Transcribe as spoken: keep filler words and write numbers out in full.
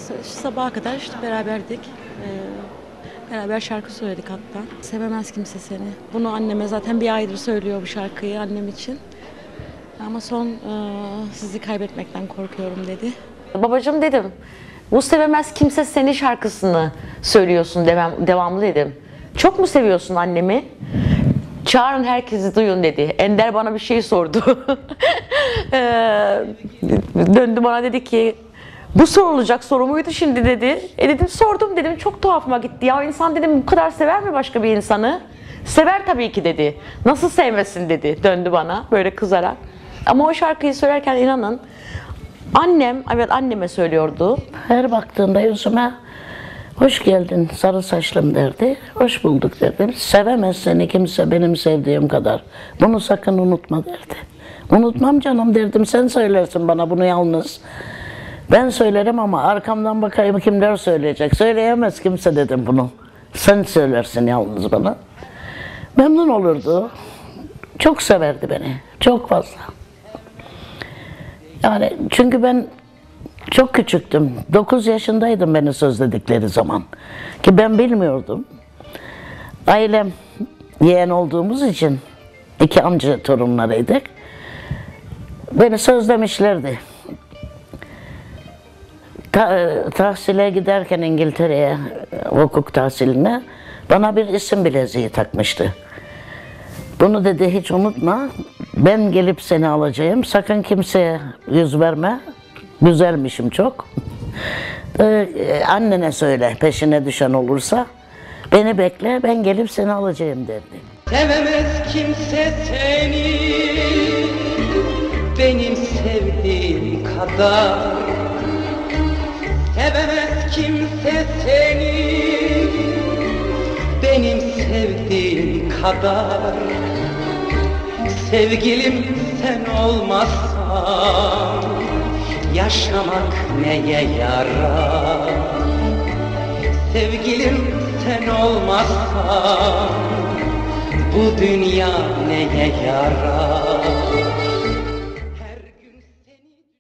Sabaha kadar işte beraberdik. Ee, beraber şarkı söyledik hatta. Sevemez kimse seni. Bunu anneme zaten bir aydır söylüyor bu şarkıyı annem için. Ama son e, sizi kaybetmekten korkuyorum dedi. Babacığım dedim, bu sevemez kimse seni şarkısını söylüyorsun devam, devamlı dedim. Çok mu seviyorsun annemi? Çağırın herkesi duyun dedi. Ender bana bir şey sordu. ee, döndü bana dedi ki, bu sorulacak soru muydu şimdi dedi. E dedim sordum dedim, çok tuhafıma gitti. Ya insan dedim bu kadar sever mi başka bir insanı? Sever tabii ki dedi. Nasıl sevmesin dedi, döndü bana böyle kızarak. Ama o şarkıyı söylerken inanın, annem, evet anneme söylüyordu. Her baktığında yüzüme hoş geldin sarı saçlım derdi. Hoş bulduk derdim. Sevemez seni kimse benim sevdiğim kadar. Bunu sakın unutma derdi. Unutmam canım derdim. Sen söylersin bana bunu yalnız. Ben söylerim ama arkamdan bakayım kimler söyleyecek. Söyleyemez kimse dedim bunu. Sen söylersin yalnız bana. Memnun olurdu. Çok severdi beni. Çok fazla. Yani çünkü ben çok küçüktüm. dokuz yaşındaydım beni sözledikleri zaman. Ki ben bilmiyordum. Ailem yeğen olduğumuz için iki amca torunlarıydık. Beni sözlemişlerdi. Ta, tahsile giderken İngiltere'ye, hukuk tahsiline bana bir isim bileziği takmıştı. Bunu dedi hiç unutma, ben gelip seni alacağım, sakın kimseye yüz verme, güzelmişim çok. Ee, annene söyle, peşine düşen olursa, beni bekle, ben gelip seni alacağım derdi. Sevemez kimse seni, benim sevdiğim kadar. Sevemez kimse seni, benim sevdiğim kadar. Sevgilim sen olmazsan yaşamak neye yarar? Sevgilim sen olmazsan bu dünya neye yarar?